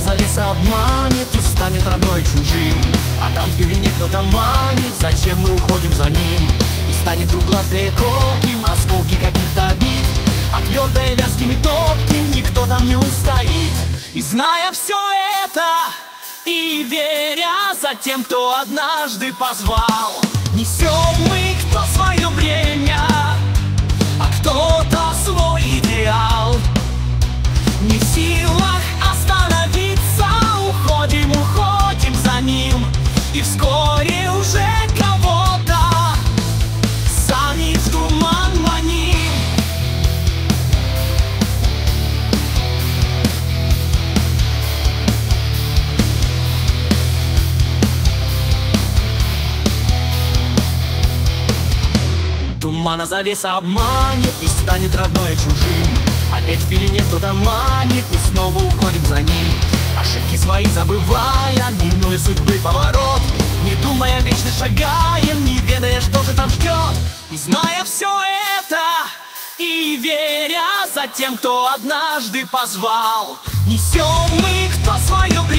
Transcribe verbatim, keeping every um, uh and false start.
за лес обманет и станет родной чужим. А там в пелене кто-то манит, зачем мы уходим за ним? И станет угловатые колки, осколки каких-то обид, а твердой вязкими топки никто там не устоит. И зная все это, и веря за тем, кто однажды позвал, несем мы кто свое бремя, а кто-то свой идеал. Не в силах остановиться, уходим, уходим за ним, и вскоре уже кого-то сами в туман маним. Тумана завеса обманет и станет родное чужим. Опять в пелене кто-то манит, и снова уходим за ним. Ошибки свои забывая, минуя судьбы поворот, не думая, вечно шагаем, не ведая, что же там ждет. И зная все это, и веря за тем, кто однажды позвал, несем мы кто свое